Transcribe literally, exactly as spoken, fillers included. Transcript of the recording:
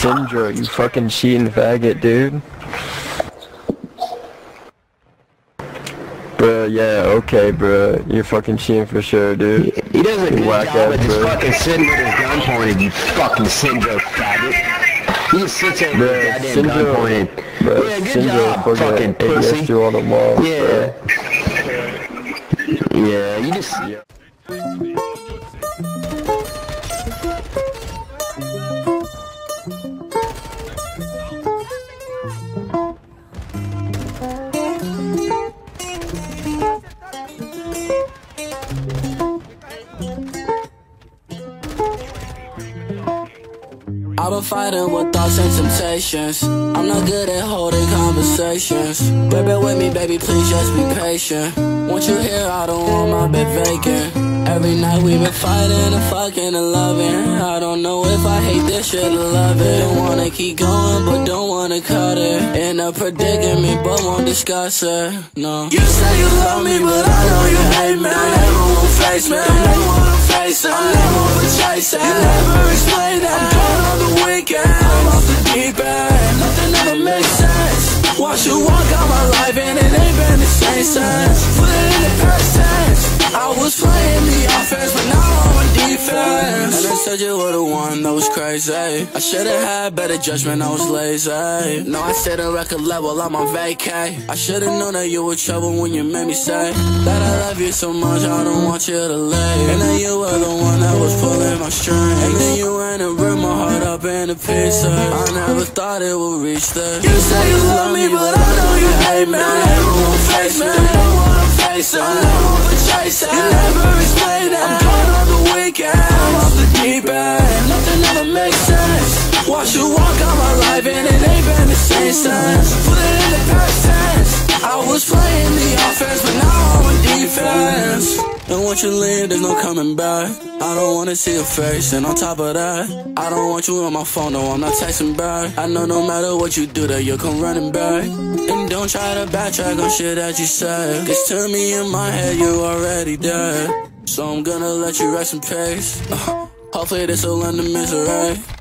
Syndra, you fucking cheating faggot, dude. Bruh, yeah, okay, bruh. You're fucking cheating for sure, dude. He does a good whack job ass, at just bro. fucking sitting with his gun pointed, you fucking Syndra faggot. He just sits there with his goddamn Syndra, gun pointed. Bruh, Yeah, good Syndra job, fucking pussy. you on the wall, Yeah. Bruh. Yeah, you just... Yeah. I've been fighting with thoughts and temptations. I'm not good at holding conversations. Baby with me, baby, please just be patient. Once you here, I don't want my bed vacant. Every night we been fighting and fucking and loving. I don't know if I hate this shit or love it. Don't wanna keep going, but don't wanna cut it. In a predicament, but won't discuss it. No. You say you love me, but I know you hate me. I never will face me. I never wanna face it. I never will chase it. You never explain that. I'm gone on the weekend. I'm off the deep end. Nothing ever makes sense. Watch you walk out my life and it ain't been the same since. Put it in the past tense. I was playing the offense, but now I'm on defense. And I said you were the one that was crazy. I should've had better judgment, I was lazy. No, I stayed on record level, I'm on vacay. I should've known that you were trouble when you made me say that I love you so much, I don't want you to leave. And then you were the one that was pulling my strings. And then you went and ripped my heart up into pieces. I never thought it would reach there. You say you love me, but I know you hate me. I never will face me, I never wanna face it. I never will chase it. You never explain it. I'm gone on the weekend. I'm off the deep end. Nothing ever makes sense. Watch you walk out my life and it ain't been the same since. Put it in the past tense. I was playing the offense, but now I'm on defense. And once you leave, there's no coming back. I don't wanna see your face, and on top of that, I don't want you on my phone, no, I'm not texting back. I know no matter what you do that you'll come running back. And don't try to backtrack on shit that you said, cause to me in my head you already dead. So I'm gonna let you rest in peace. uh, Hopefully this'll end the misery.